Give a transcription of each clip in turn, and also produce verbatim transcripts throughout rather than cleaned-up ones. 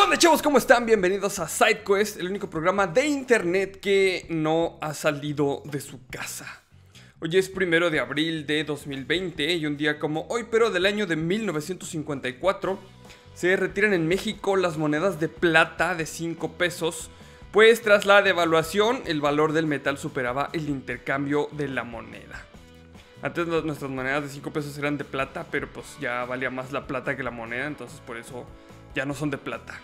onda, chavos? ¿Cómo están? Bienvenidos a SideQuest, el único programa de internet que no ha salido de su casa. Hoy es primero de abril de dos mil veinte y un día como hoy, pero del año de mil novecientos cincuenta y cuatro, se retiran en México las monedas de plata de cinco pesos, pues tras la devaluación el valor del metal superaba el intercambio de la moneda. Antes nuestras monedas de cinco pesos eran de plata, pero pues ya valía más la plata que la moneda, entonces por eso ya no son de plata.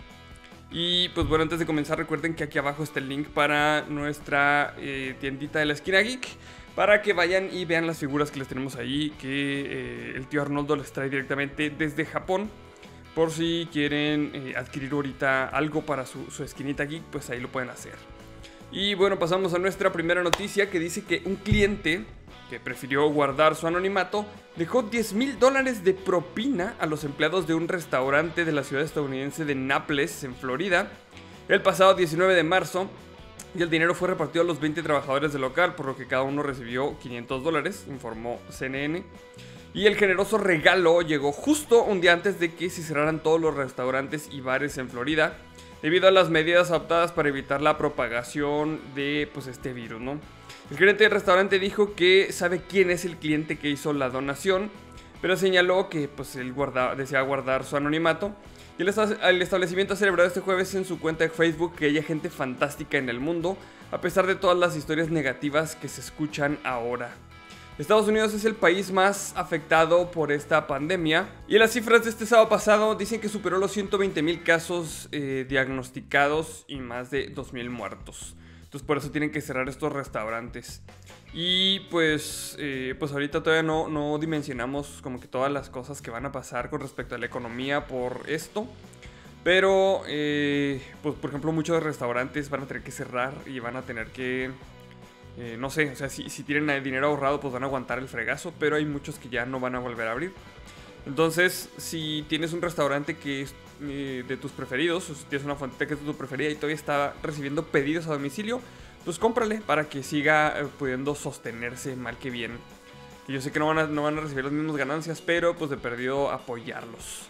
Y pues bueno, antes de comenzar recuerden que aquí abajo está el link para nuestra eh, tiendita de la esquina geek, para que vayan y vean las figuras que les tenemos ahí, que eh, el tío Arnoldo les trae directamente desde Japón. Por si quieren eh, adquirir ahorita algo para su, su esquinita geek, pues ahí lo pueden hacer. Y bueno, pasamos a nuestra primera noticia, que dice que un cliente que prefirió guardar su anonimato dejó diez mil dólares de propina a los empleados de un restaurante de la ciudad estadounidense de Naples, en Florida, el pasado diecinueve de marzo, y el dinero fue repartido a los veinte trabajadores del local, por lo que cada uno recibió quinientos dólares, informó C N N. Y el generoso regalo llegó justo un día antes de que se cerraran todos los restaurantes y bares en Florida, debido a las medidas adoptadas para evitar la propagación de pues, este virus, ¿no? El gerente del restaurante dijo que sabe quién es el cliente que hizo la donación, pero señaló que pues, él guarda, desea guardar su anonimato. Y el, el establecimiento ha celebrado este jueves en su cuenta de Facebook que haya gente fantástica en el mundo, a pesar de todas las historias negativas que se escuchan ahora. Estados Unidos es el país más afectado por esta pandemia, y las cifras de este sábado pasado dicen que superó los ciento veinte mil casos eh, diagnosticados y más de dos mil muertos. Entonces por eso tienen que cerrar estos restaurantes. Y pues, eh, pues ahorita todavía no, no dimensionamos como que todas las cosas que van a pasar con respecto a la economía por esto. Pero, eh, pues por ejemplo, muchos restaurantes van a tener que cerrar y van a tener que... Eh, no sé, o sea, si, si tienen dinero ahorrado, pues van a aguantar el fregazo. Pero hay muchos que ya no van a volver a abrir. Entonces, si tienes un restaurante que es eh, de tus preferidos, o si tienes una fuente que es de tu preferida y todavía está recibiendo pedidos a domicilio, pues cómprale para que siga eh, pudiendo sostenerse mal que bien. Y yo sé que no van, a, no van a recibir las mismas ganancias, pero pues de perdido apoyarlos.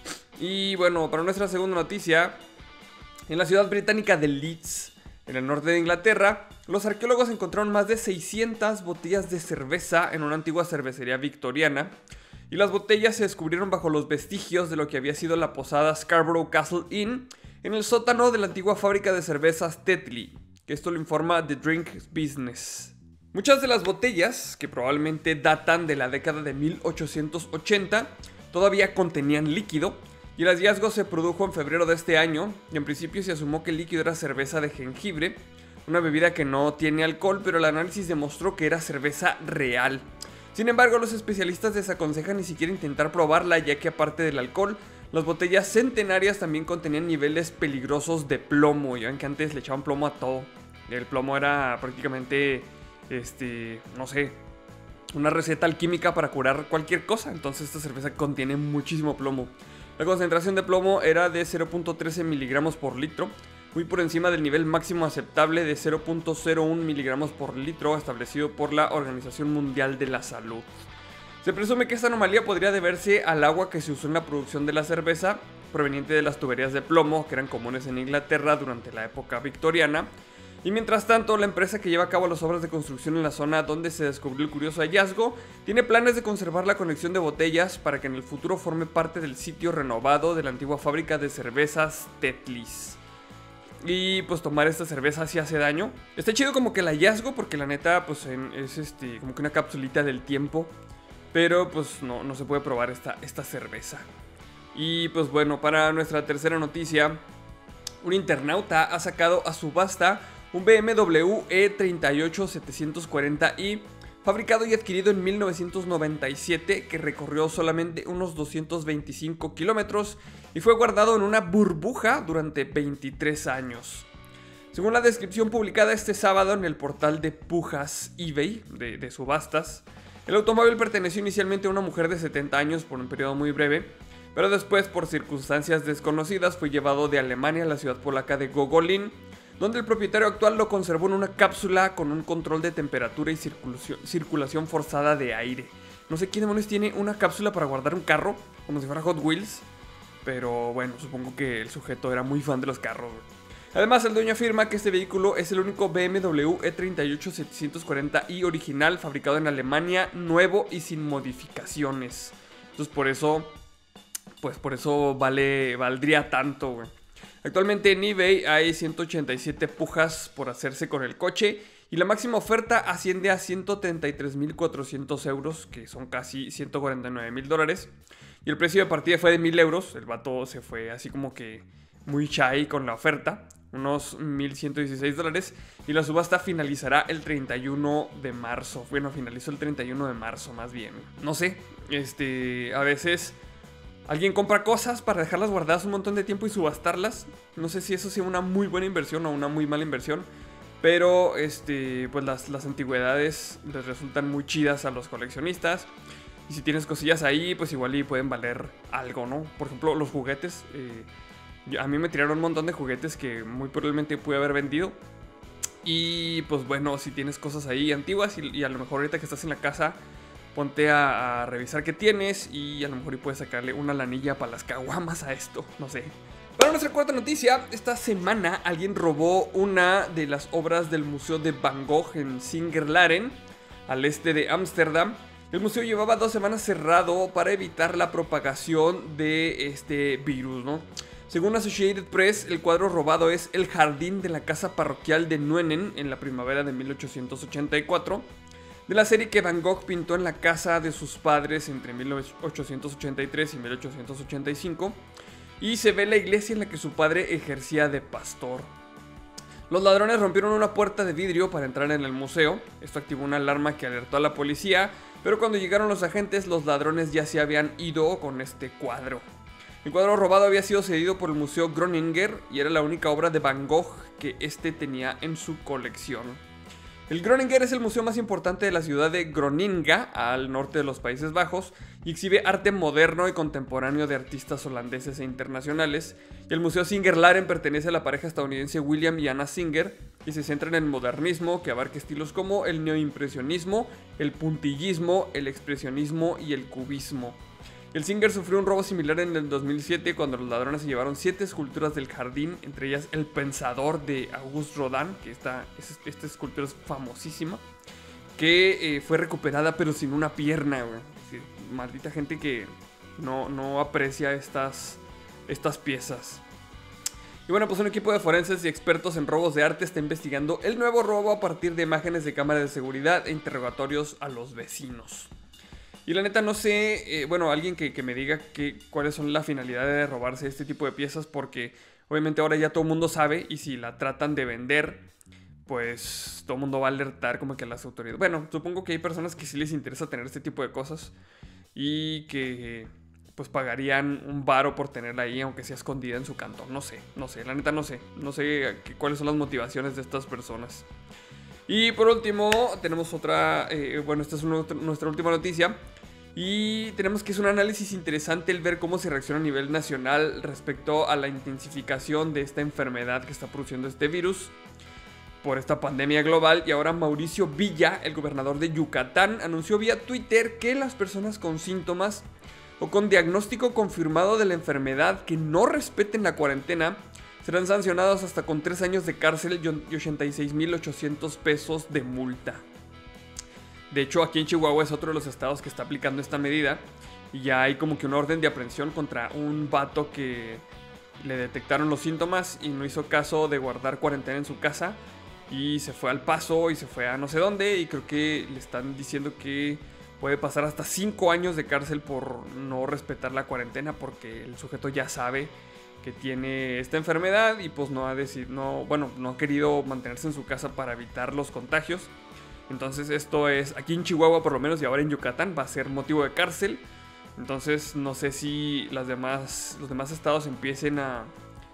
Y bueno, para nuestra segunda noticia, en la ciudad británica de Leeds, en el norte de Inglaterra, los arqueólogos encontraron más de seiscientas botellas de cerveza en una antigua cervecería victoriana. Y las botellas se descubrieron bajo los vestigios de lo que había sido la posada Scarborough Castle Inn, en el sótano de la antigua fábrica de cervezas Tetley, que esto lo informa The Drink Business. Muchas de las botellas, que probablemente datan de la década de mil ochocientos ochenta, todavía contenían líquido, y el hallazgo se produjo en febrero de este año, y en principio se asumió que el líquido era cerveza de jengibre, una bebida que no tiene alcohol, pero el análisis demostró que era cerveza real. Sin embargo, los especialistas desaconsejan ni siquiera intentar probarla, ya que aparte del alcohol, las botellas centenarias también contenían niveles peligrosos de plomo. Ya ven que antes le echaban plomo a todo. El plomo era prácticamente, este, no sé, una receta alquímica para curar cualquier cosa. Entonces esta cerveza contiene muchísimo plomo. La concentración de plomo era de cero punto trece miligramos por litro, muy por encima del nivel máximo aceptable de cero punto cero uno miligramos por litro establecido por la Organización Mundial de la Salud. Se presume que esta anomalía podría deberse al agua que se usó en la producción de la cerveza, proveniente de las tuberías de plomo que eran comunes en Inglaterra durante la época victoriana. Y mientras tanto, la empresa que lleva a cabo las obras de construcción en la zona donde se descubrió el curioso hallazgo tiene planes de conservar la colección de botellas para que en el futuro forme parte del sitio renovado de la antigua fábrica de cervezas Tetley's. Y pues tomar esta cerveza sí hace daño. Está chido como que el hallazgo, porque la neta pues en, es este como que una capsulita del tiempo. Pero pues no, no se puede probar esta, esta cerveza. Y pues bueno, para nuestra tercera noticia, un internauta ha sacado a subasta un B M W E treinta y ocho setecientos cuarenta i, fabricado y adquirido en mil novecientos noventa y siete, que recorrió solamente unos doscientos veinticinco kilómetros y fue guardado en una burbuja durante veintitrés años. Según la descripción publicada este sábado en el portal de Pujas eBay, de, de subastas, el automóvil perteneció inicialmente a una mujer de setenta años por un periodo muy breve, pero después, por circunstancias desconocidas, fue llevado de Alemania a la ciudad polaca de Gogolin, donde el propietario actual lo conservó en una cápsula con un control de temperatura y circulación, circulación forzada de aire. No sé quién demonios tiene una cápsula para guardar un carro, como si fuera Hot Wheels. Pero bueno, supongo que el sujeto era muy fan de los carros, güey. Además, el dueño afirma que este vehículo es el único B M W E treinta y ocho setecientos cuarenta i original, fabricado en Alemania, nuevo y sin modificaciones. Entonces por eso, pues por eso vale, valdría tanto, güey. Actualmente en eBay hay ciento ochenta y siete pujas por hacerse con el coche y la máxima oferta asciende a ciento treinta y tres mil cuatrocientos euros, que son casi ciento cuarenta y nueve mil dólares. Y el precio de partida fue de mil euros. El vato se fue así como que muy shy con la oferta, unos mil ciento dieciséis dólares. Y la subasta finalizará el treinta y uno de marzo. Bueno, finalizó el treinta y uno de marzo más bien. No sé, este, a veces alguien compra cosas para dejarlas guardadas un montón de tiempo y subastarlas. No sé si eso sea una muy buena inversión o una muy mala inversión. Pero este, pues las, las antigüedades les resultan muy chidas a los coleccionistas. Y si tienes cosillas ahí, pues igual y pueden valer algo, ¿no? Por ejemplo, los juguetes. Eh, yo, a mí me tiraron un montón de juguetes que muy probablemente pude haber vendido. Y pues bueno, si tienes cosas ahí antiguas y, y a lo mejor ahorita que estás en la casa, ponte a, a revisar qué tienes y a lo mejor y puedes sacarle una lanilla para las caguamas a esto, no sé. Para nuestra cuarta noticia, esta semana alguien robó una de las obras del Museo de Van Gogh en Singer-Laren, al este de Ámsterdam. El museo llevaba dos semanas cerrado para evitar la propagación de este virus, ¿no? Según Associated Press, el cuadro robado es El jardín de la casa parroquial de Nuenen en la primavera de mil ochocientos ochenta y cuatro, de la serie que Van Gogh pintó en la casa de sus padres entre mil ochocientos ochenta y tres y mil ochocientos ochenta y cinco, y se ve la iglesia en la que su padre ejercía de pastor. Los ladrones rompieron una puerta de vidrio para entrar en el museo. Esto activó una alarma que alertó a la policía, pero cuando llegaron los agentes, los ladrones ya se habían ido con este cuadro. El cuadro robado había sido cedido por el Museo Groninger y era la única obra de Van Gogh que este tenía en su colección. El Groninger es el museo más importante de la ciudad de Groninga, al norte de los Países Bajos, y exhibe arte moderno y contemporáneo de artistas holandeses e internacionales. Y el Museo Singer-Laren pertenece a la pareja estadounidense William y Anna Singer y se centra en el modernismo, que abarca estilos como el neoimpresionismo, el puntillismo, el expresionismo y el cubismo. El Singer sufrió un robo similar en el dos mil siete cuando los ladrones se llevaron siete esculturas del jardín, entre ellas El Pensador de Auguste Rodin, que esta, esta escultura es famosísima, que eh, fue recuperada pero sin una pierna, güey. Es decir, maldita gente que no, no aprecia estas, estas piezas. Y bueno, pues un equipo de forenses y expertos en robos de arte está investigando el nuevo robo a partir de imágenes de cámaras de seguridad e interrogatorios a los vecinos. Y la neta no sé, eh, bueno, alguien que, que me diga que, cuáles son la finalidad de robarse este tipo de piezas, porque obviamente ahora ya todo el mundo sabe y si la tratan de vender, pues todo el mundo va a alertar como que a las autoridades. Bueno, supongo que hay personas que sí les interesa tener este tipo de cosas y que pues pagarían un varo por tenerla ahí, aunque sea escondida en su cantón. No sé, no sé, la neta no sé, no sé qué, cuáles son las motivaciones de estas personas. Y por último, tenemos otra, eh, bueno, esta es una, nuestra última noticia. Y tenemos que es un análisis interesante el ver cómo se reacciona a nivel nacional respecto a la intensificación de esta enfermedad que está produciendo este virus por esta pandemia global. Y ahora Mauricio Villa, el gobernador de Yucatán, anunció vía Twitter que las personas con síntomas o con diagnóstico confirmado de la enfermedad que no respeten la cuarentena serán sancionados hasta con tres años de cárcel y ochenta y seis mil ochocientos pesos de multa. De hecho, aquí en Chihuahua es otro de los estados que está aplicando esta medida. Y ya hay como que una orden de aprehensión contra un vato que le detectaron los síntomas y no hizo caso de guardar cuarentena en su casa. Y se fue al Paso y se fue a no sé dónde. Y creo que le están diciendo que puede pasar hasta cinco años de cárcel por no respetar la cuarentena, porque el sujeto ya sabe que tiene esta enfermedad y pues no ha decidido, no, bueno, no ha querido mantenerse en su casa para evitar los contagios. Entonces esto es, aquí en Chihuahua por lo menos y ahora en Yucatán va a ser motivo de cárcel. Entonces no sé si las demás, los demás estados empiecen a,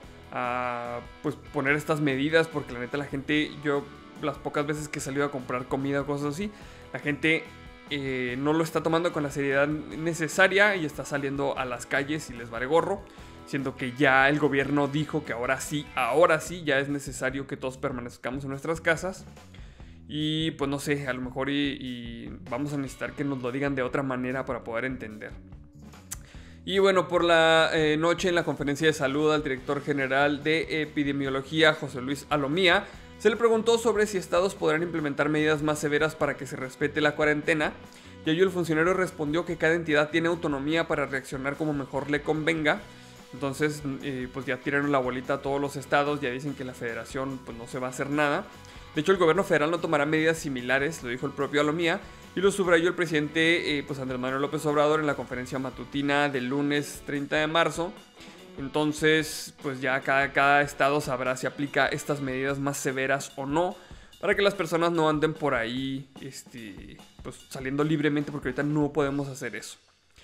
a pues poner estas medidas, porque la neta la gente, yo las pocas veces que he salido a comprar comida o cosas así, la gente eh, no lo está tomando con la seriedad necesaria y está saliendo a las calles y les vale gorro. Siendo que ya el gobierno dijo que ahora sí, ahora sí ya es necesario que todos permanezcamos en nuestras casas. Y pues no sé, a lo mejor y, y vamos a necesitar que nos lo digan de otra manera para poder entender. Y bueno, por la eh, noche en la conferencia de salud al director general de epidemiología, José Luis Alomía, se le preguntó sobre si estados podrán implementar medidas más severas para que se respete la cuarentena. Y ello el funcionario respondió que cada entidad tiene autonomía para reaccionar como mejor le convenga. Entonces, eh, pues ya tiraron la bolita a todos los estados, ya dicen que la federación pues no se va a hacer nada. De hecho, el gobierno federal no tomará medidas similares, lo dijo el propio Alomía, y lo subrayó el presidente eh, pues Andrés Manuel López Obrador en la conferencia matutina del lunes treinta de marzo. Entonces, pues ya cada, cada estado sabrá si aplica estas medidas más severas o no, para que las personas no anden por ahí este, pues, saliendo libremente, porque ahorita no podemos hacer eso.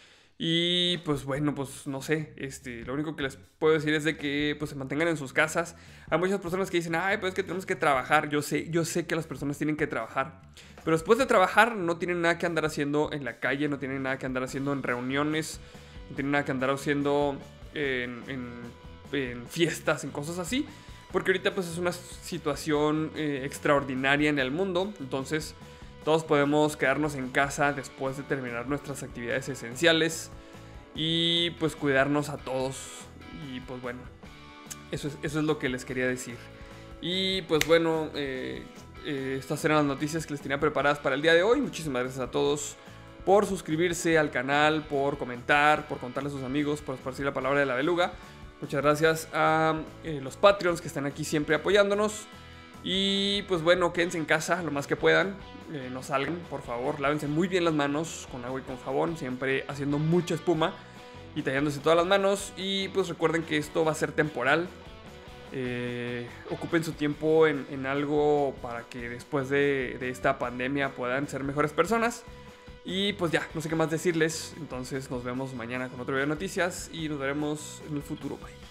Y pues bueno, pues no sé, este, lo único que les puedo decir es de que pues se mantengan en sus casas. Hay muchas personas que dicen, ay, pues es que tenemos que trabajar. Yo sé, yo sé que las personas tienen que trabajar, pero después de trabajar no tienen nada que andar haciendo en la calle, no tienen nada que andar haciendo en reuniones, no tienen nada que andar haciendo en, en, en fiestas, en cosas así. Porque ahorita pues es una situación eh, extraordinaria en el mundo. Entonces todos podemos quedarnos en casa después de terminar nuestras actividades esenciales. Y pues cuidarnos a todos. Y pues bueno, eso es, eso es lo que les quería decir. Y pues bueno, eh, eh, estas eran las noticias que les tenía preparadas para el día de hoy. Muchísimas gracias a todos por suscribirse al canal, por comentar, por contarle a sus amigos, por esparcir la palabra de la beluga. Muchas gracias a eh, los Patreons que están aquí siempre apoyándonos. Y pues bueno, quédense en casa lo más que puedan. Eh, no salgan, por favor. Lávense muy bien las manos con agua y con jabón. Siempre haciendo mucha espuma y tallándose todas las manos. Y pues recuerden que esto va a ser temporal. Eh, ocupen su tiempo en, en algo para que después de, de esta pandemia puedan ser mejores personas. Y pues ya, no sé qué más decirles. Entonces nos vemos mañana con otro video de noticias y nos veremos en el futuro. Bye.